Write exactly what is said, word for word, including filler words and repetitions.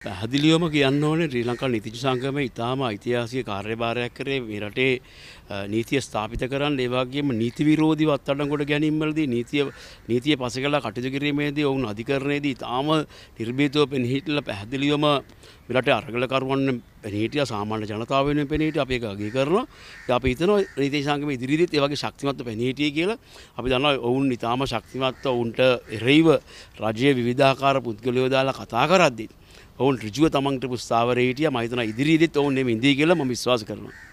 පැහැදිලිවම කියන්න ඕනේ ශ්‍රී ලංකා නීතිඥ සංගමයේ ඉතාම ඓතිහාසික කාර්යභාරයක් කරේ මේ රටේ නීතිය ස්ථාපිත කරන්න ඒ වගේම නීති විරෝධීව අත්අඩංගුවට ගැනීමවලදී නීතිය නීතිය පසෙකලා කටයුතු කිරීමේදී ඔවුන් අධිකරණයේදී ඉතාම නිර්භීතව පෙනහිටලා පැහැදිලිවම මේ රටේ අරගලකරුවන් පෙනහිටියා සාමාන්‍ය ජනතාව වෙනුවෙන් පෙනහිටියා අපි ඒක අගය කරනවා. අපි හිතනවා නීතිඥ සංගමයේ ඉදිරියේදීත් ඒ වගේ ශක්තිමත්ව පෙනහිටියේ කියලා. අපි දන්නවා ඔවුන් ඉතාම ශක්තිමත්ව ඔවුන්ට එරෙහිව රජයේ විවිධාකාර පුද්ගලයෝ දාලා කතා කරද්දී ඔවුන් ඍජුව තමන්ට ස්ථාවරයේ හිටියා. මම හිතනවා ඉදිරියේදීත් ඔවුන් එමෙ ඉඳී කියලා මම විශ්වාස කරනවා.